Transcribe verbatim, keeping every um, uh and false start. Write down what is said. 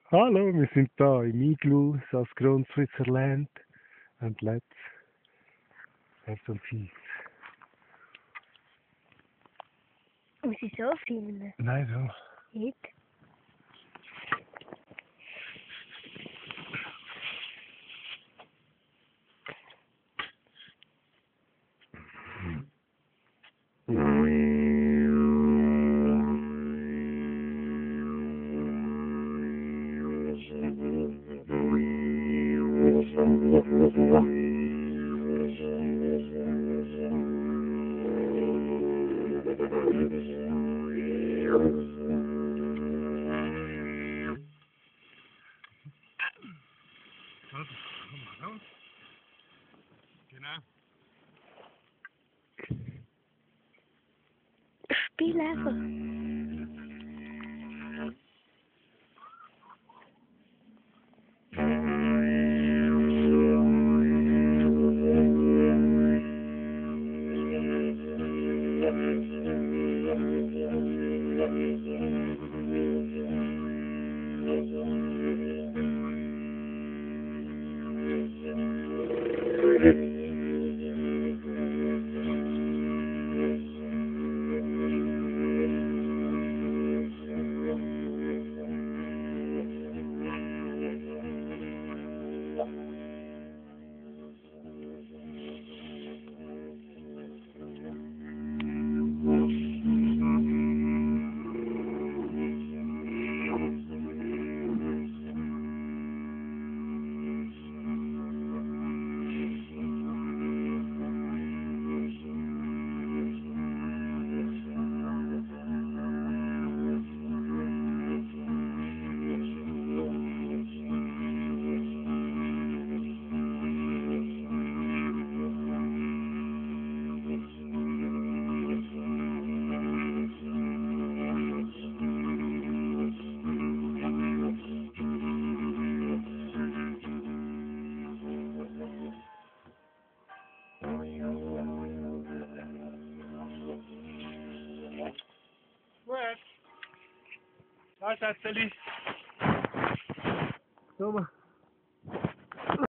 Hallo, wir sind da im Igloo, South Ground, Switzerland. And let's have some peace. Muss ich so filmen? Nein, so. Nicht? Genau. Spiel einfach. Gut. Was, Etzeli? Komm.